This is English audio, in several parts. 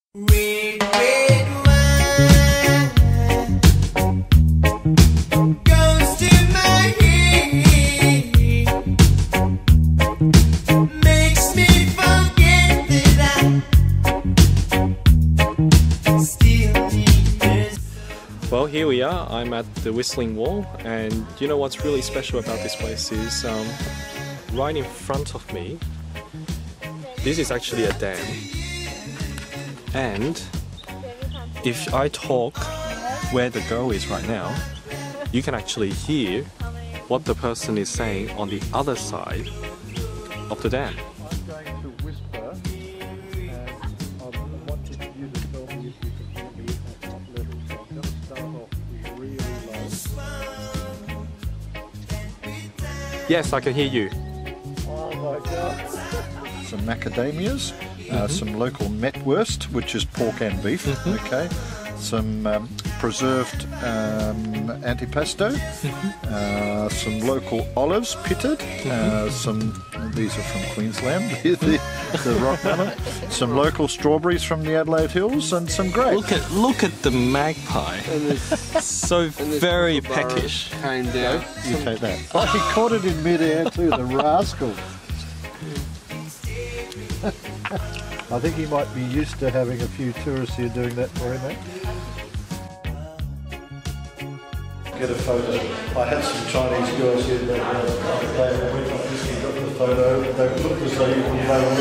Red, red wine goes to my head, makes me forget that I still need this. Well, here we are. I'm at the Whistling Wall, and you know what's really special about this place is right in front of me, this is actually a dam. And if I talk where the girl is right now, you can actually hear what the person is saying on the other side of the dam. I'm going to whisper, and I wanted you to tell me if you can hear me at what level. So I'm going to start off really low. Yes, I can hear you. Oh my God. Some macadamias, some local metwurst, which is pork and beef, okay. Some preserved antipasto, some local olives pitted, these are from Queensland, the rock melon, some local strawberries from the Adelaide Hills, and some grapes. Look at the magpie. So very peckish. Came down. You take that. Oh, he caught it in mid-air too, the rascal. I think he might be used to having a few tourists here doing that for him, eh? Get a photo. I had some Chinese girls here that they went like this and got the photo. They looked as though they were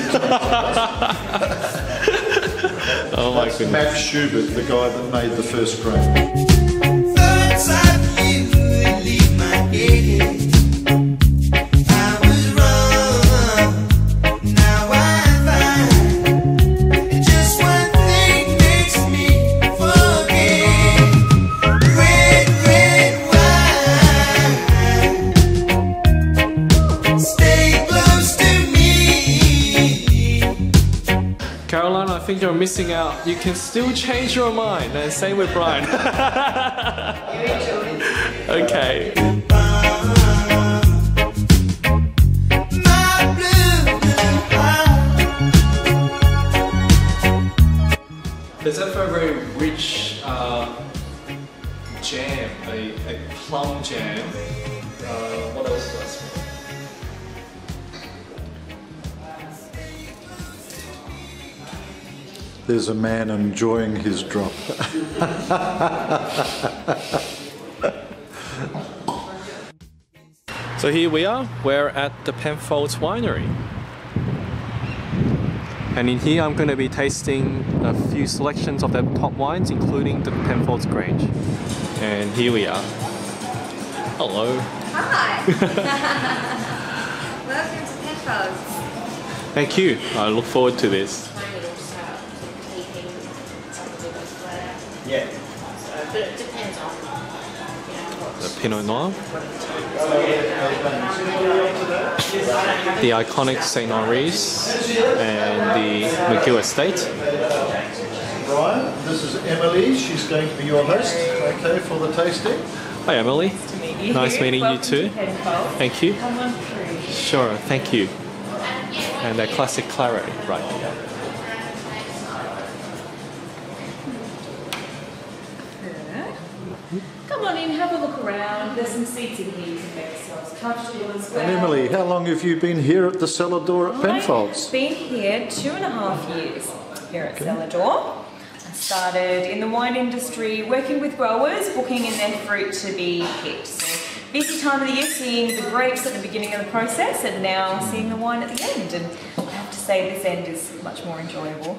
looking at Oh my goodness. Max Schubert, the guy that made the first Grange. Thoughts of you leave my head. I was wrong. Now I find just one thing makes me forget. Red, red wine. Stay close to me. Caroline, I think you're missing out. You can still change your mind, and same with Brian. Okay. There's a very rich jam, a plum jam. What else was it? There's a man enjoying his drop. So here we are, we're at the Penfold winery. And in here I'm going to be tasting a few selections of the top wines, including the Penfold's Grange. And here we are. Hello. Hi! Welcome to Penfold. Thank you. I look forward to this. Yeah. But it depends on, The Pinot Noir. The iconic St. Noir's and the McGill Estate. Brian, this is Emily. She's going to be your host, okay, for the tasting. Hi Emily. Nice to meet you. Nice meeting you too. Penfold. Thank you. Come on through. Sure, thank you. And that classic claret, right. Come on in, have a look around. There's some seats in here you can make yourselves comfortable as well. And Emily, how long have you been here at the Cellar door at Penfold's? I've been here 2.5 years here at Cellar Door. I started in the wine industry working with growers, booking in their fruit to be picked. So busy time of the year seeing the grapes at the beginning of the process and now seeing the wine at the end. And I have to say this end is much more enjoyable.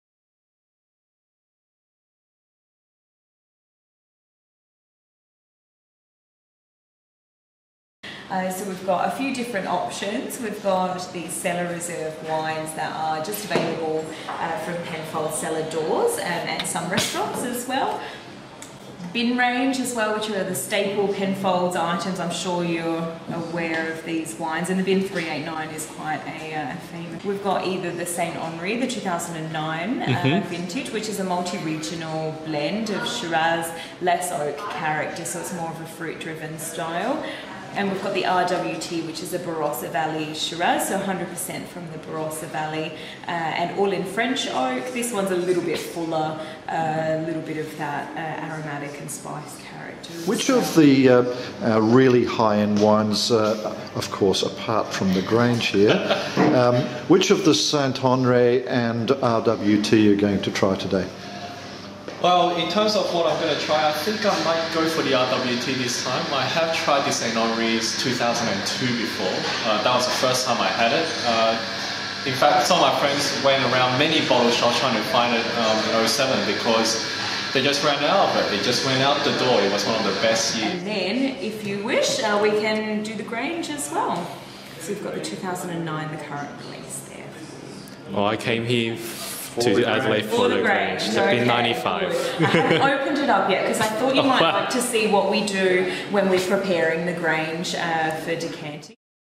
So we've got a few different options. We've got the Cellar Reserve wines that are just available from Penfold Cellar Doors and some restaurants as well. Bin range as well, which are the staple Penfolds items. I'm sure you're aware of these wines, and the Bin 389 is quite a theme. We've got either the St. Henri, the 2009 vintage, which is a multi-regional blend of Shiraz, less oak character, so it's more of a fruit-driven style. And we've got the RWT, which is a Barossa Valley Shiraz, so 100% from the Barossa Valley, and all in French oak. This one's a little bit fuller, a little bit of that aromatic and spice characters. Which of the really high-end wines, of course, apart from the Grange here, which of the Saint-Honoré and RWT are you going to try today? Well, in terms of what I'm going to try, I think I might go for the RWT this time. I have tried the St. Henri's 2002 before. That was the first time I had it. In fact, some of my friends went around many bottle shops trying to find it in 07 because they just ran out of it. They just went out the door. It was one of the best years. And then, if you wish, we can do the Grange as well. So we've got the 2009, the current release there. Well, I came here to Adelaide for the Grange. It's been 95. I haven't opened it up yet because I thought you might like to see what we do when we're preparing the Grange for decanting.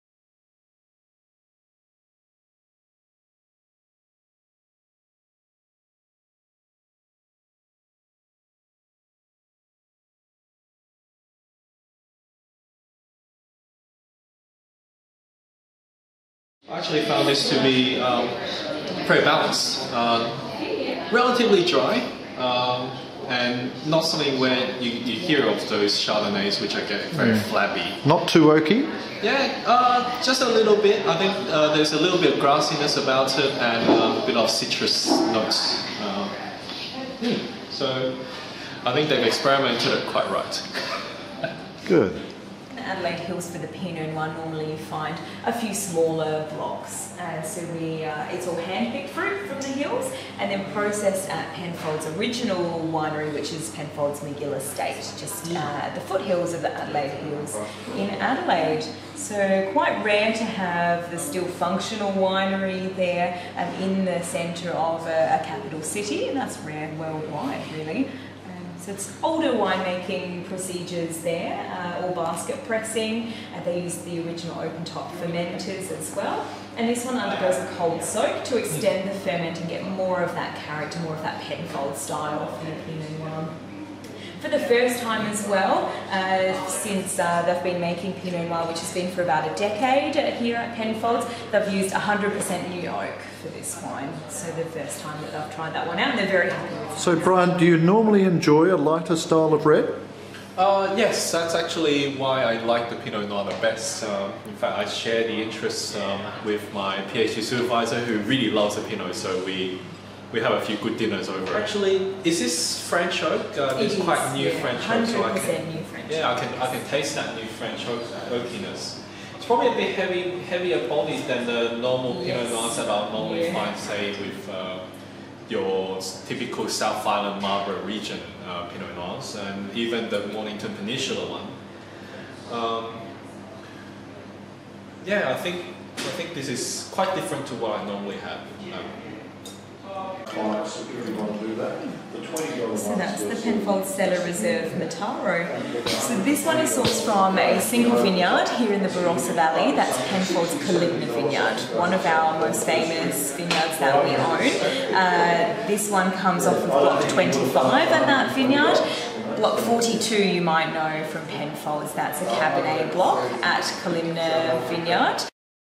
I actually found this to be very balanced, relatively dry, and not something where you hear of those Chardonnays which are getting very flabby. Not too oaky? Yeah, just a little bit. I think there's a little bit of grassiness about it and a bit of citrus notes. So I think they've experimented it quite right. Good. Adelaide Hills for the Pinot Noir, normally you find a few smaller blocks. So it's all hand-picked fruit from the hills and then processed at Penfold's original winery, which is Penfold's McGill Estate, just at the foothills of the Adelaide Hills in Adelaide. So quite rare to have the still functional winery there in the centre of a capital city, and that's rare worldwide really. So it's older winemaking procedures there, all basket pressing, and they use the original open-top fermenters as well. And this one undergoes a cold soak to extend the ferment and get more of that character, more of that Penfold style from the Pinot Noir. For the first time as well, since they've been making Pinot Noir, which has been for about a decade here at Penfold's, they've used 100% new oak for this wine. So the first time that they've tried that one out, and they're very happy with it. So Brian, do you normally enjoy a lighter style of red? Yes, that's actually why I like the Pinot Noir the best. In fact, I share the interest with my PhD supervisor who really loves the Pinot, so we have a few good dinners over. Actually, is this French oak? It's quite new French oak, so I can taste that new French oak oakiness. It's probably a bit heavier bodied than the normal Pinot Noirs that I normally find, say, with your typical South Island Marlborough region Pinot Noirs, and even the Mornington Peninsula one. Yeah, I think this is quite different to what I normally have. So that's the Penfold Cellar Reserve Mataro. So this one is sourced from a single vineyard here in the Barossa Valley. That's Penfold's Calibna vineyard, one of our most famous vineyards that we own. This one comes off of block 25 at that vineyard. Block 42 you might know from Penfold's, that's a Cabernet block at Calibna vineyard.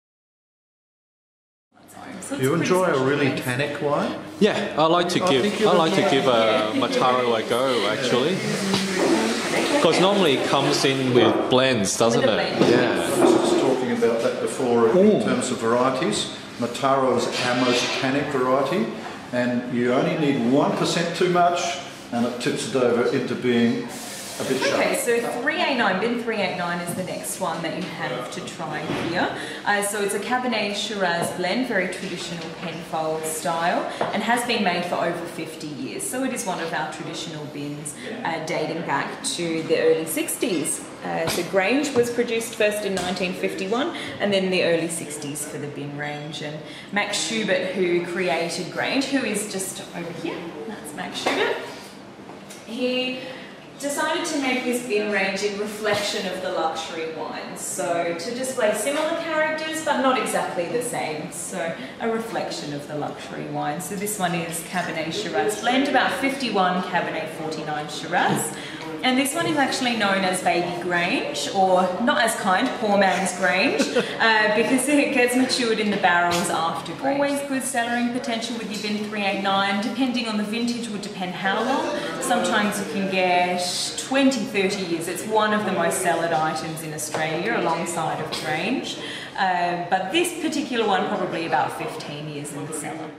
So Do you enjoy a really tannic wine? Yeah, I like to give a Mataro a go actually, because normally it comes in with blends, doesn't it? Yeah. I was just talking about that before in terms of varieties. Mataro is our most tannic variety, and you only need 1% too much, and it tips it over into being a bit sharp. Okay, so 389, bin 389 is the next one that you have to try here. So it's a Cabernet Shiraz blend, very traditional Penfold style, and has been made for over 50 years. So it is one of our traditional bins dating back to the early 60s. So Grange was produced first in 1951 and then the early 60s for the bin range. And Max Schubert, who created Grange, who is just over here, that's Max Schubert, he decided to make this bin range in reflection of the luxury wines. So to display similar characters, but not exactly the same. So a reflection of the luxury wines. So this one is Cabernet Shiraz blend, about 51 Cabernet, 49 Shiraz. And this one is actually known as Baby Grange, or not as kind, Poor Man's Grange, because it gets matured in the barrels after Grange. Always good cellaring potential with your Bin 389. Depending on the vintage would depend how long. Sometimes you can get 20, 30 years. It's one of the most cellared items in Australia alongside of Grange. But this particular one probably about 15 years in the cellar.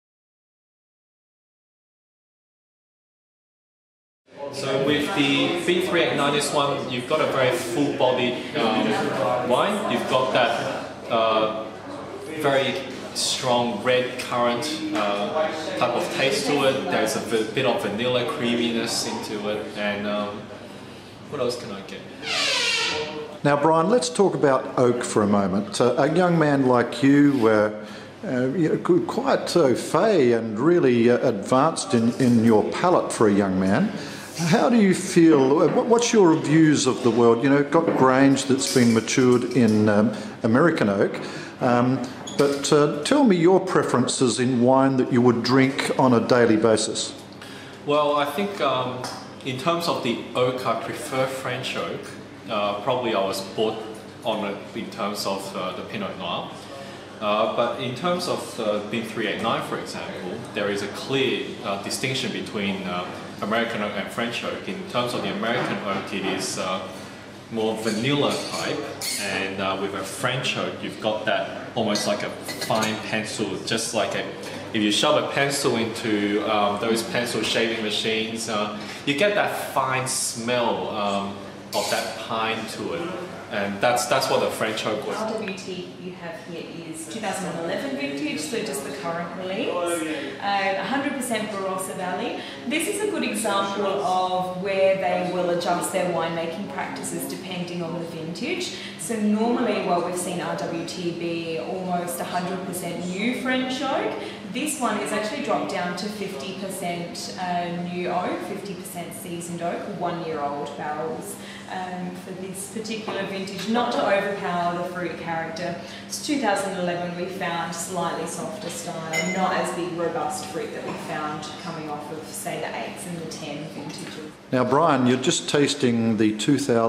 So with the B389, this one, you've got a very full-bodied wine. You've got that very strong red currant type of taste to it. There's a bit of vanilla creaminess into it. And what else can I get? Now, Brian, let's talk about oak for a moment. A young man like you, quite fey and really advanced in your palate for a young man. How do you feel? What's your views of the world? You know, got Grange that's been matured in American oak, but tell me your preferences in wine that you would drink on a daily basis. Well, I think in terms of the oak, I prefer French oak. Probably I was bought on it in terms of the Pinot Noir. But in terms of Bin 389, for example, there is a clear distinction between American oak and French oak. In terms of the American oak, it is more vanilla type, and with a French oak, you've got that almost like a fine pencil, just like if you shove a pencil into those pencil shaving machines, you get that fine smell of that pine to it. And that's what the French oak was. RWT you have here is 2011 vintage, so just the current release. 100% Barossa Valley. This is a good example of where they will adjust their winemaking practices depending on the vintage. So normally, well, we've seen RWT be almost 100% new French oak. This one is actually dropped down to 50% new oak, 50% seasoned oak, 1-year-old barrels for this particular vintage, not to overpower the fruit character. It's 2011, we found slightly softer style, not as big robust fruit that we found coming off of, say, the 8s and the 10 vintages. Now, Brian, you're just tasting the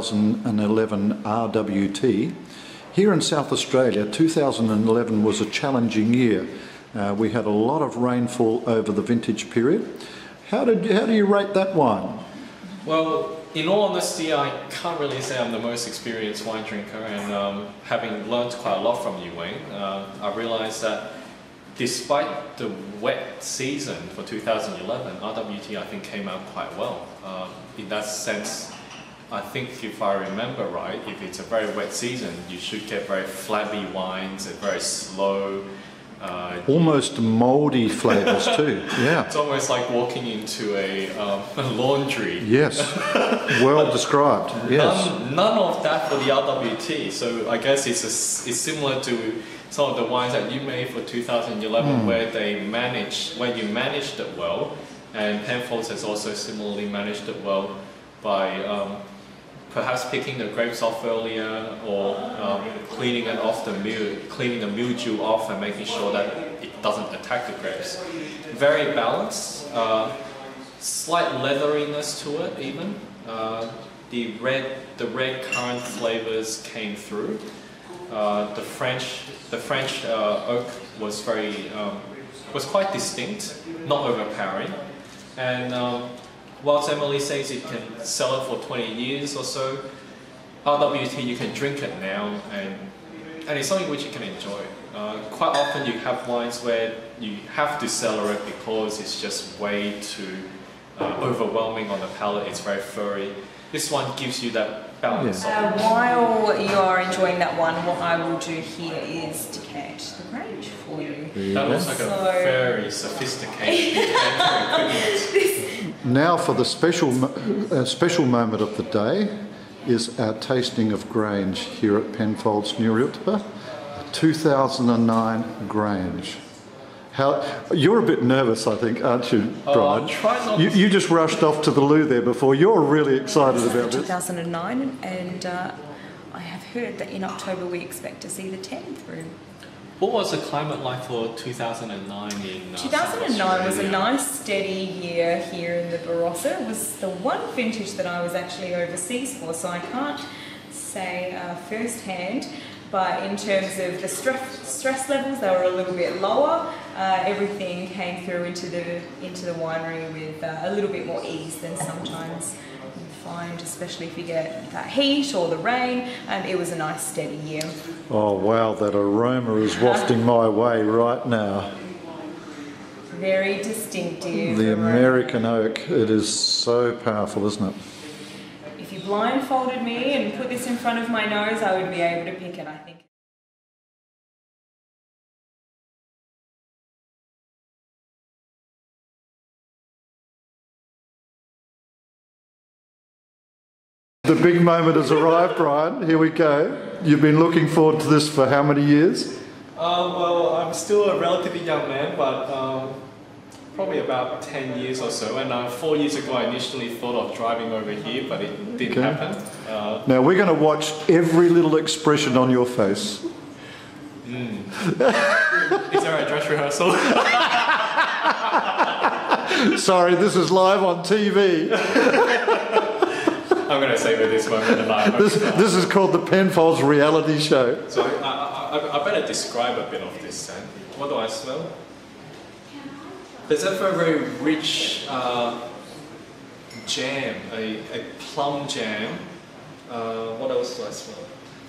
2011 RWT. Here in South Australia, 2011 was a challenging year. We had a lot of rainfall over the vintage period. How do you rate that wine? Well, in all honesty, I can't really say I'm the most experienced wine drinker, and having learned quite a lot from you, Wayne, I realised that despite the wet season for 2011, RWT I think came out quite well. In that sense, I think if I remember right, if it's a very wet season, you should get very flabby wines and very slow. Almost mouldy flavours too, yeah. It's almost like walking into a laundry. Yes, well described, yes. None of that for the RWT, so I guess it's similar to some of the wines that you made for 2011 where you managed it well, and Penfold has also similarly managed it well by perhaps picking the grapes off earlier, or cleaning it off cleaning the mildew off and making sure that it doesn't attack the grapes. Very balanced, slight leatheriness to it even. The red currant flavors came through. The French oak was quite distinct, not overpowering, and whilst Emily says it can sell it for 20 years or so, RWT you can drink it now, and it's something which you can enjoy. Quite often you have wines where you have to cellar it because it's just way too overwhelming on the palate, it's very furry. This one gives you that balance. While you're enjoying that one, what I will do here is decant the Grange for you. That looks like a very sophisticated equipment. Now for the special moment of the day is our tasting of Grange here at Penfold's New Realtor, 2009 Grange. You're a bit nervous, I think, aren't you, Brian? Try not you just rushed off to the loo there before. You're really excited about this. 2009, and I have heard that in October we expect to see the 10 through. What was the climate like for 2009 in 2009 was a Australia? nice steady year here in the Barossa. It was the one vintage that I was actually overseas for, so I can't say firsthand. But in terms of the stress levels, they were a little bit lower. Everything came through into the winery with a little bit more ease than sometimes you find, especially if you get that heat or the rain. It was a nice steady year. Oh wow, that aroma is wafting my way right now. Very distinctive. The aroma. American oak, it is so powerful, isn't it? If you blindfolded me and put this in front of my nose, I would be able to pick it, I think. The big moment has arrived, Brian. Here we go. You've been looking forward to this for how many years? Well, I'm still a relatively young man, but probably about 10 years or so. And 4 years ago, I initially thought of driving over here, but it didn't happen. Now we're going to watch every little expression on your face. Is there a dress rehearsal? Sorry, this is live on TV. I'm going to savor this moment alive. This is called the Penfold's reality show. So I better describe a bit of this then. What do I smell? There's a very rich jam, a plum jam. What else do I smell?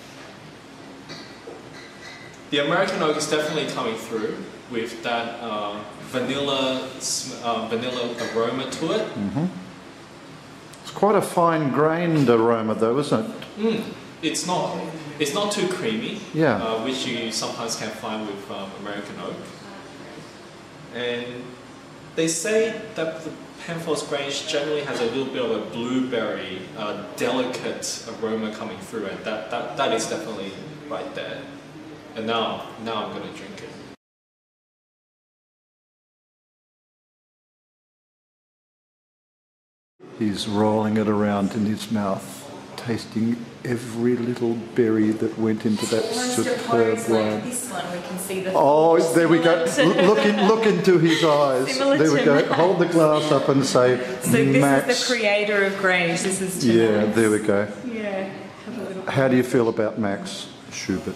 The American oak is definitely coming through with that vanilla aroma to it. Mm-hmm. It's quite a fine-grained aroma, though, isn't it? It's not too creamy, Yeah. which you sometimes can find with American oak. And they say that the Penfold's Grange generally has a little bit of a blueberry, delicate aroma coming through, and that is definitely right there. And now I'm going to drink it. He's rolling it around in his mouth, tasting every little berry that went into that superb wine. This one, we can see the. Oh, there we go. Similar Look into his eyes. Similar There we to go. Max. Hold the glass up and say, So this Max. is the creator of Grange. This is. Yeah, there we go. Yeah. Have a little. How do you feel about Max Schubert?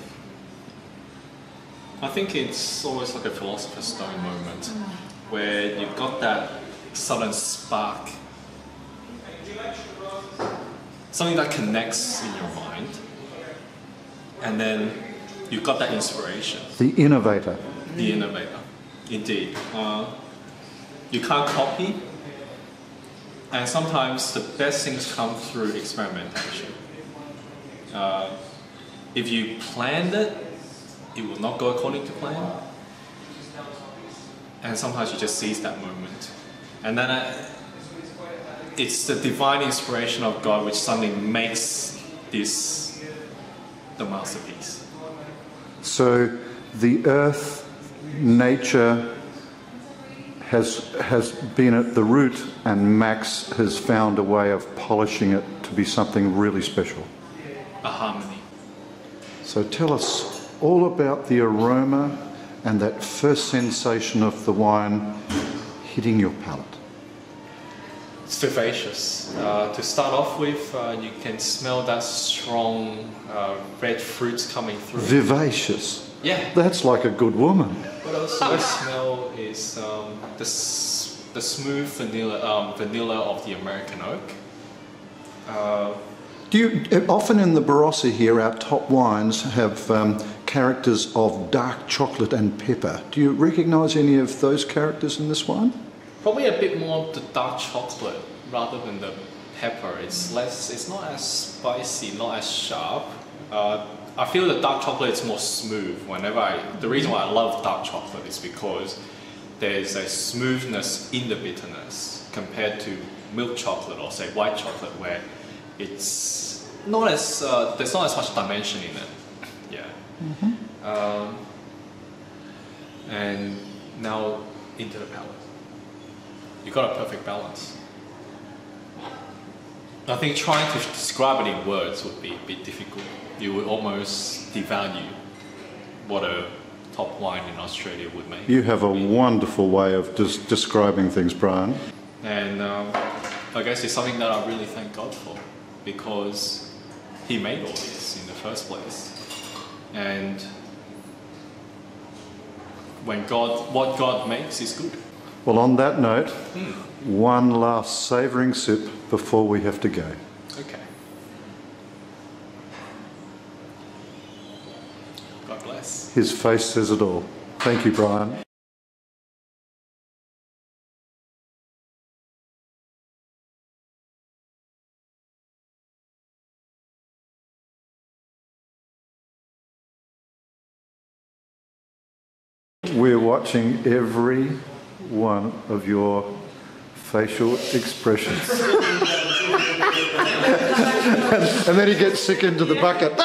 I think it's almost like a philosopher's stone moment, where you've got that sudden spark. Something that connects in your mind, and then you've got that inspiration. The innovator. The innovator, indeed. You can't copy, and sometimes the best things come through experimentation. If you planned it, it will not go according to plan, and sometimes you just seize that moment, and then it's the divine inspiration of God which suddenly makes this the masterpiece. So the earth, nature has been at the root, and Max has found a way of polishing it to be something really special. A harmony. So tell us all about the aroma and that first sensation of the wine hitting your palate. It's vivacious. To start off with, you can smell that strong red fruits coming through. Vivacious. Yeah. That's like a good woman. What else I smell is the smooth vanilla of the American oak. Do you often in the Barossa here, our top wines have characters of dark chocolate and pepper. Do you recognise any of those characters in this wine? Probably a bit more of the dark chocolate rather than the pepper. It's not as spicy, not as sharp. I feel the dark chocolate is more smooth. The reason why I love dark chocolate is because there's a smoothness in the bitterness compared to milk chocolate or say white chocolate, where it's not as there's not as much dimension in it. Yeah. Mm-hmm. And now into the palate. You got a perfect balance. I think trying to describe it in words would be a bit difficult. You would almost devalue what a top wine in Australia would make. You have a wonderful way of describing things, Brian. And I guess it's something that I really thank God for, because He made all this in the first place. And when what God makes is good. Well, on that note, one last savouring sip before we have to go. Okay. God bless. His face says it all. Thank you, Brian. We're watching every one of your facial expressions. And then he gets sick into the bucket.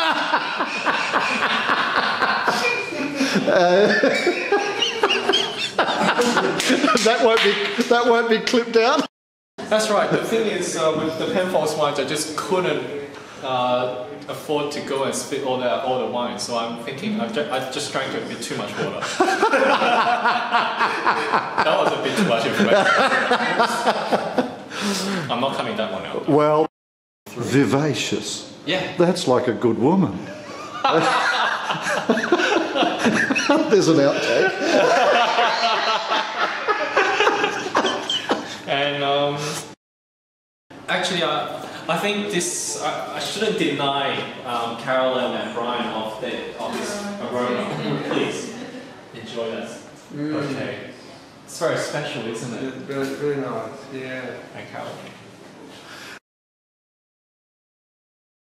That won't be clipped out. That's right. The thing is, with the Penfold wines, I just couldn't afford to go and spit all the wine. So I'm thinking, I just drank a bit too much water. That was a bit too much information. I'm not cutting that one out. Well, vivacious. Yeah. That's like a good woman. There's an outtake. And actually, I think this, I shouldn't deny Carolyn and Brian of this aroma. Please enjoy that. Okay. It's very special, isn't it? It's really nice, yeah. And Carolyn.